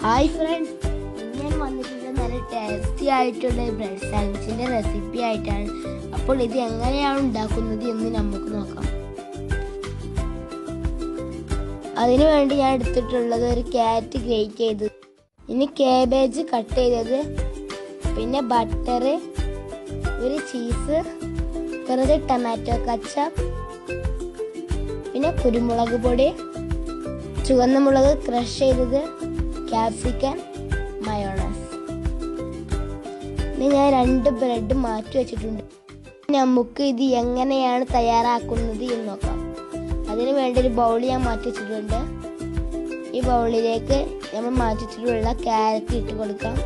Hi friends, ഞാൻ വന്നിട്ടുള്ള നല്ല ടേസ്റ്റി ആയിട്ടുള്ള ബ്രെഡ് സാൻഡ്വിച്ചിൻ്റെ റെസിപ്പി ആയിട്ടാണ്. അപ്പോൾ ഇത് എങ്ങനെയാണ് ഉണ്ടാക്കുന്നത് എന്ന് നമുക്ക് നോക്കാം. അതിനു വേണ്ടി ഞാൻ എടുത്തിട്ടുള്ളത് ഒരു ക്യാരറ്റ് ഗ്രേറ്റ് ചെയ്തത്, ഇനി കാബേജ് കട്ട് ചെയ്തത്, പിന്നെ ബട്ടർ, ഒരു ചീസ്, കുറച്ച് ടൊമാറ്റോ കച്ചപ്പ്, പിന്നെ കുരുമുളക് പൊടി, ചുവന്ന മുളക് ക്രഷ് ചെയ്തത്, ക്യാപ്സിക്കം, മയോണൈസ്. ഇനി ഞാൻ 2 ബ്രെഡ് മാറ്റി വെച്ചിട്ടുണ്ട്. നമുക്ക് ഇത് എങ്ങനെയാണ് തയ്യാറാക്കുന്നത് എന്ന് നോക്കാം. അതിന് വേണ്ടി ഒരു ബൗൾ ഞാൻ മാറ്റി വെച്ചിട്ടുണ്ട്. ഈ ബൗളിലേക്ക് നമ്മൾ മാറ്റി വെച്ചിട്ടുള്ള ക്യാരറ്റ് ഇട്ട് കൊടുക്കാം.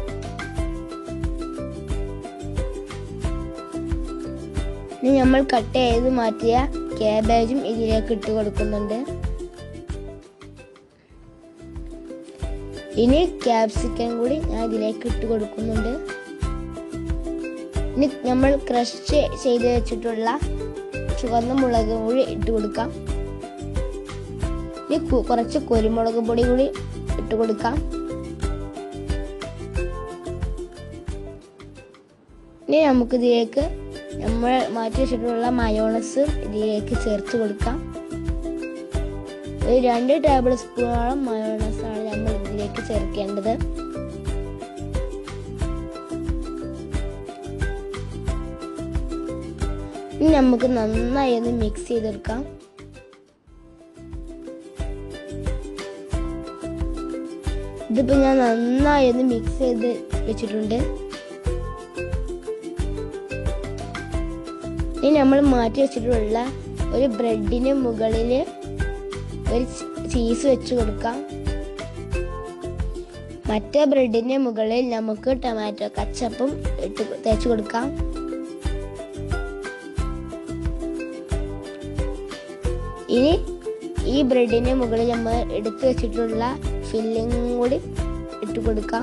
ഇനി നമ്മൾ കട്ട് ചെയ്ത് മാറ്റിയ കാബേജും ഇതിലേക്ക് ഇട്ട് കൊടുക്കുന്നുണ്ട്. ഇനി ക്യാപ്സിക്കം കൂടി ഞാൻ ഇതിലേക്ക് ഇട്ട് കൊടുക്കുന്നുണ്ട്. ഇനി നമ്മൾ ക്രഷ് ചെയ്ത് വെച്ചിട്ടുള്ള ചുവന്ന മുളക് കൂടി ഇട്ട് കൊടുക്കാം. ഇനി കുറച്ച് കുരുമുളക് പൊടി കൂടി ഇട്ട് കൊടുക്കാം. ഇനി നമുക്ക് ഇതിലേക്ക് നമ്മൾ മാറ്റി വെച്ചിട്ടുള്ള മയോണൈസ് ഇതിലേക്ക് ചേർത്ത് കൊടുക്കാം. ഒരു 2 ടേബിൾ സ്പൂണോളം മയോണൈസ് ആണ് നമ്മൾ ഇതിലേക്ക് ചേർക്കേണ്ടത്. ഇനി നമുക്ക് നന്നായി ഒന്ന് മിക്സ് ചെയ്തെടുക്കാം. ഇതിപ്പോ ഞാൻ നന്നായി ഒന്ന് മിക്സ് ചെയ്ത് വെച്ചിട്ടുണ്ട്. ഇനി നമ്മൾ മാറ്റി വെച്ചിട്ടുള്ള ഒരു ബ്രെഡിന് മുകളിൽ ഒരു ചീസ് വെച്ച് കൊടുക്കാം. മറ്റേ ബ്രെഡിന്റെ മുകളിൽ നമുക്ക് ടൊമാറ്റോ കച്ചപ്പും ഇട്ട് തേച്ച് കൊടുക്കാം. ഇനി ഈ ബ്രെഡിന്റെ മുകളിൽ നമ്മൾ എടുത്തു വെച്ചിട്ടുള്ള ഫില്ലിംഗ് കൂടി ഇട്ട് കൊടുക്കാം.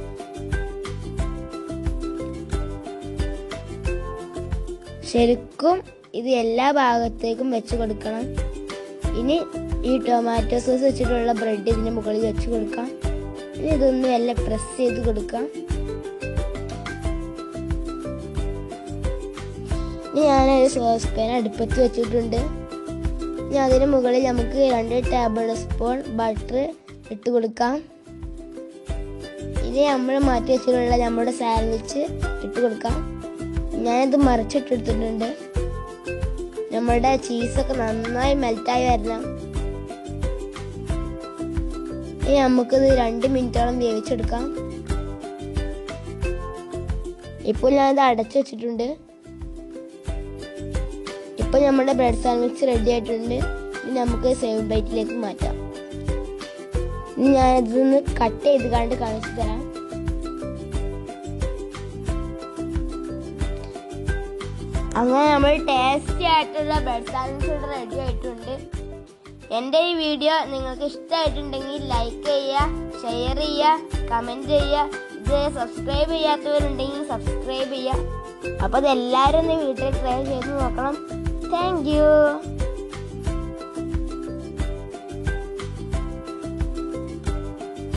ശരിക്കും ഇത് എല്ലാ ഭാഗത്തേക്കും വെച്ച് കൊടുക്കണം. ഇനി ഈ ടൊമാറ്റോ സോസ് വെച്ചിട്ടുള്ള ബ്രെഡ് ഇതിന് മുകളിൽ വെച്ച് കൊടുക്കാം. ഇനി ഇതൊന്ന് എല്ലാം പ്രസ് ചെയ്ത് കൊടുക്കാം. ഇനി ഞാനൊരു സോസ് പാൻ അടുപ്പത്ത് വെച്ചിട്ടുണ്ട്. ഇനി അതിന് മുകളിൽ നമുക്ക് 2 ടേബിൾ സ്പൂൺ ബട്ടർ ഇട്ട് കൊടുക്കാം. ഇനി നമ്മൾ മാറ്റി വെച്ചിട്ടുള്ള നമ്മുടെ സാൻഡ്വിച്ച് ഇട്ട് കൊടുക്കാം. ഞാനിത് മറിച്ചിട്ടെടുത്തിട്ടുണ്ട്. നമ്മുടെ ചീസൊക്കെ നന്നായി മെൽറ്റായി വരണം. ഇനി നമുക്കിത് 2 മിനിറ്റോളം വേവിച്ചെടുക്കാം. ഇപ്പോൾ ഞാനിത് അടച്ചു വെച്ചിട്ടുണ്ട്. ഇപ്പോൾ നമ്മുടെ ബ്രെഡ് സാൻഡ്വിച്ച് റെഡി ആയിട്ടുണ്ട്. ഇനി നമുക്ക് സേവ് പ്ലേറ്റിലേക്ക് മാറ്റാം. ഇനി ഞാനിതൊന്ന് കട്ട് ചെയ്ത് കാണിച്ചു തരാം. അങ്ങനെ നമ്മൾ ടേസ്റ്റി ആയിട്ടുള്ള ബ്രെഡ് സാൻഡ്വിച്ച് റെഡി ആയിട്ടുണ്ട്. എൻ്റെ ഈ വീഡിയോ നിങ്ങൾക്ക് ഇഷ്ടമായിട്ടുണ്ടെങ്കിൽ ലൈക്ക് ചെയ്യുക, ഷെയർ ചെയ്യുക, കമൻറ്റ് ചെയ്യുക. ഇത് സബ്സ്ക്രൈബ് ചെയ്യാത്തവരുണ്ടെങ്കിൽ സബ്സ്ക്രൈബ് ചെയ്യുക. അപ്പോൾ ഇതെല്ലാവരും ഒന്ന് വീട്ടിൽ ട്രൈ ചെയ്ത് നോക്കണം. Thank U.